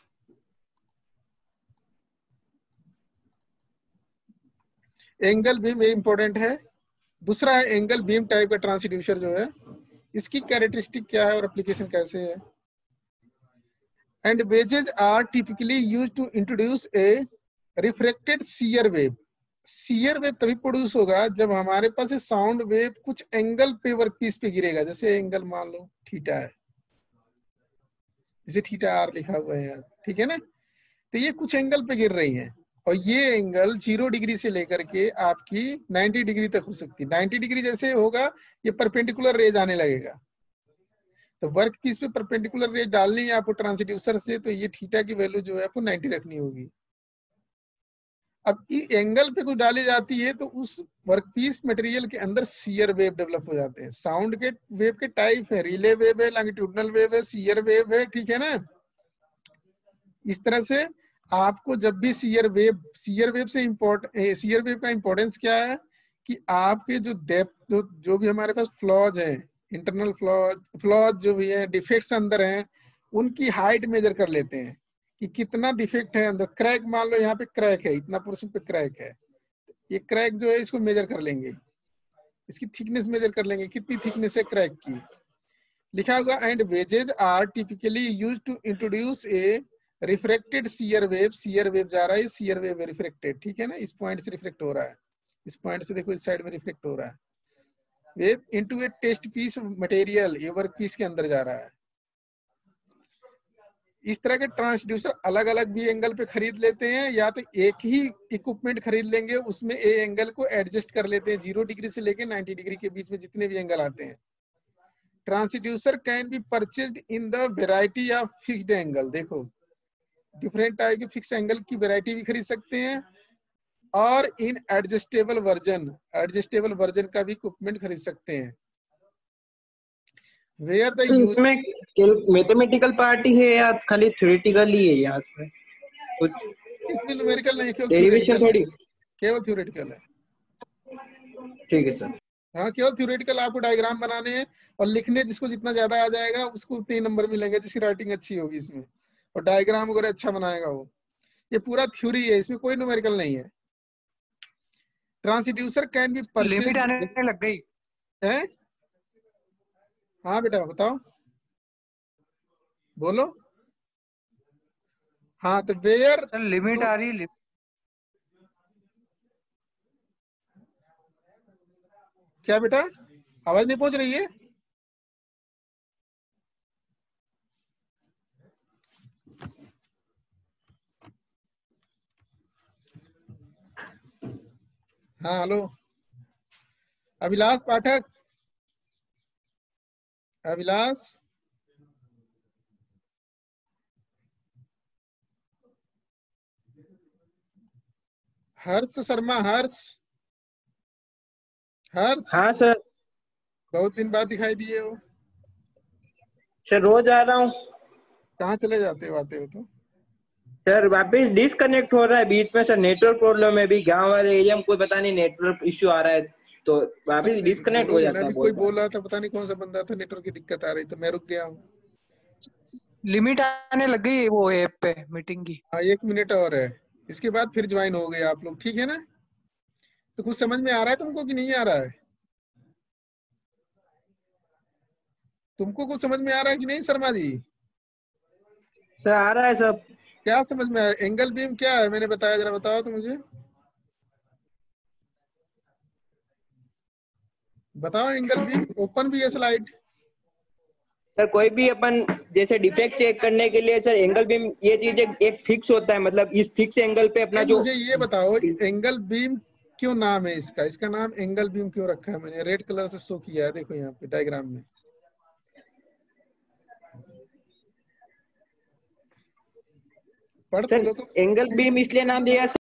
एंगल बीम इंपॉर्टेंट है। दूसरा है एंगल बीम टाइप का ट्रांसड्यूसर जो है, इसकी कैरेक्टरिस्टिक क्या है और एप्लीकेशन कैसे है। And wedges are typically used to introduce a reflected shear wave. Shear wave तभी प्रोड्यूस होगा जब हमारे पास साउंड वेव कुछ एंगल पे वर्कपीस पे गिरेगा, जैसे एंगल मान लो थीटा है, जैसे थीटा आर लिखा हुआ है यार, ठीक है ना। तो ये कुछ एंगल पे गिर रही हैं और ये एंगल 0 डिग्री से लेकर के आपकी 90 डिग्री तक हो सकती है। 90 डिग्री जैसे होगा ये परपेंडिकुलर रेज आने लगेगा। तो वर्क पीस पे परपेंडिकुलर रेज डालनी है आपको ट्रांसड्यूसर से, तो ये थीटा की वैल्यू जो है आपको 90 रखनी होगी। अब इस एंगल पे कुछ डाली जाती है तो उस वर्कपीस मटेरियल के अंदर शियर वेव डेवलप हो जाते हैं। साउंड के वेव के टाइप है, रिले वेव है, लॉन्गिट्यूडनल वेव है, शियर वेव है, ठीक है ना। इस तरह से आपको जब भी शियर वेव से शियर वेव का इंपॉर्टेंस क्या है कि आपके जो डेप्थ जो भी हमारे पास फ्लॉज है, इंटरनल फ्लॉज जो भी है, डिफेक्ट्स अंदर हैं, उनकी हाइट मेजर कर लेते हैं कि कितना डिफेक्ट है अंदर। क्रैक मान लो यहाँ पे क्रैक है, इतना पोर्शन पे क्रैक है, ये क्रैक जो है इसको मेजर कर लेंगे, इसकी थिकनेस मेजर कर लेंगे, कितनी थिकनेस है क्रैक की। लिखा होगा and wedges are typically used to introduce a refracted shear wave. Shear wave जा रहा है, शियर वेव रिफ्रेक्टेड, ठीक है ना। इस पॉइंट से रिफ्लेक्ट हो रहा है, इस पॉइंट से देखो इस साइड में रिफ्लेक्ट हो रहा है wave into a test piece material, ये वर्क पीस के अंदर जा रहा है। इस तरह के ट्रांसड्यूसर अलग अलग भी एंगल पे खरीद लेते हैं, या तो एक ही इक्विपमेंट खरीद लेंगे, उसमें ए एंगल को एडजस्ट कर लेते हैं 0 डिग्री से लेके 90 डिग्री के बीच में जितने भी एंगल आते हैं। Transducer can be purchased in the variety of fixed angle. देखो डिफरेंट टाइप के फिक्स एंगल की वेराइटी भी खरीद सकते हैं, और इन एडजस्टेबल वर्जन का भी इक्विपमेंट खरीद सकते हैं। वेयर द यूज इसमें मैथमेटिकल पार्ट ही है या खाली थ्योरेटिकल ही है? यहाँ पे कुछ इसमें न्यूमेरिकल नहीं, केवल डेरिवेशन थोड़ी, केवल थ्योरेटिकल है। ठीक है सर। हाँ केवल थ्योरेटिकल, आपको डायग्राम बनाने हैं और लिखने, जिसको जितना ज्यादा आ जाएगा उसको उतने नंबर मिलेंगे, जिसकी राइटिंग अच्छी होगी इसमें, और डायग्राम वगैरह अच्छा बनाएगा वो। ये पूरा थ्योरी है, इसमें कोई न्यूमेरिकल नहीं है। Transducer can be purchase. Limit आने लग गई है? हाँ बेटा बताओ, बोलो। हाँ तो वेयर सर लिमिट आ रही है। क्या बेटा, आवाज नहीं पहुंच रही है? हाँ हेलो, अभिलाष पाठक, अभिलाष, हर्ष शर्मा, हर्ष। हाँ सर। बहुत दिन बाद दिखाई दिए हो। सर रोज आ रहा हूँ। कहाँ चले जाते हो, आते हो तो? सर वापस डिस्कनेक्ट हो रहा है बीच में सर, नेटवर्क प्रॉब्लम है। अभी गांव वाले एरिया में कोई पता नहीं नेटवर्क इश्यू आ रहा है, तो वापस डिस्कनेक्ट हो जाता है। कोई बोल रहा था, पता नहीं कौन सा बंदा था, नेटवर्क की दिक्कत आ रही तो मैं रुक गया हूँ। लिमिट आने लग गई वो ऐप पे मीटिंग की। हाँ 1 मिनट और है, इसके बाद फिर ज्वाइन हो गए आप लोग, ठीक है ना। तो कुछ समझ में आ रहा है तुमको कि नहीं आ रहा है? तुमको कुछ समझ में आ रहा है कि नहीं शर्मा जी? सर आ रहा है सब। क्या समझ में आया? एंगल बीम क्या है मैंने बताया, जरा बताओ तो मुझे, बताओ। एंगल बीम ओपन भी है स्लाइड। सर कोई भी अपन जैसे डिफेक्ट चेक करने के लिए सर एंगल बीम ये चीज एक फिक्स होता है, मतलब इस फिक्स एंगल पे अपना जो। मुझे ये बताओ एंगल बीम क्यों नाम है इसका, इसका नाम एंगल बीम क्यों रखा है? मैंने रेड कलर से शो किया है, देखो यहाँ पे डायग्राम में। पढ़ तो लो तो। एंगल बीम इसलिए नाम दिया